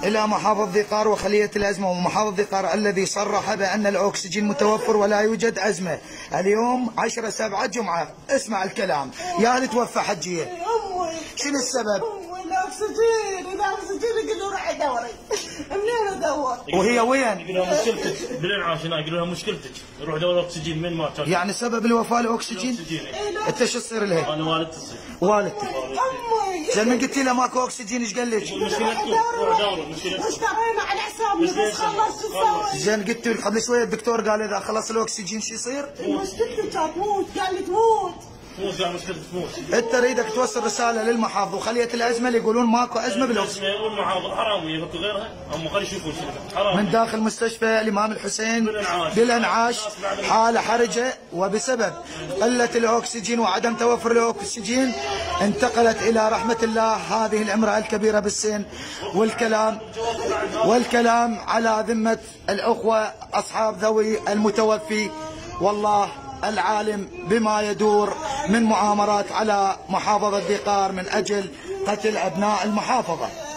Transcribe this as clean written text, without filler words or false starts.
إلى محافظ ذي قار وخلية الأزمة ومحافظ ذي قار الذي صرح بأن الأكسجين متوفر ولا يوجد أزمة. اليوم 10/7 جمعة. اسمع الكلام. يا هل توفى حجية؟ شنو السبب؟ الأكسجين يقولوا روح دوري. منين ادور؟ وهي وين؟ يقولوا مشكلتك بالانعاش هناك، يقولوا مشكلتك روح دور اكسجين من ما كان. يعني سبب الوفاة الأكسجين؟ انت شو تصير لها؟ انا والدتي تصير. والدتك. امي. زين من قلتي لها ماكو أكسجين ايش قال لك؟ مشكلتكم روح دوروا مشكلتكم. اشترينا على حسابنا بس خلص شو نسوي؟ زين قلت قبل شوية الدكتور قال إذا خلص الأكسجين شو يصير؟ مشكلتي كانت تموت، قال لي تموت. تموت يعني مشكلتك تموت. انت اريدك توصل رساله للمحافظ وخليه الازمه اللي يقولون ماكو ازمه بالاكسجين. والمحافظ حرام يفكوا غيرها، هم خلي يشوفون شنو حرام. من داخل مستشفى الامام الحسين بالانعاش حاله حرجه، وبسبب قله الاكسجين وعدم توفر الاكسجين انتقلت الى رحمه الله هذه الامراه الكبيره بالسن. والكلام على ذمه الاخوه اصحاب ذوي المتوفي، والله العالم بما يدور من مؤامرات على محافظة ذي قار من أجل قتل أبناء المحافظة.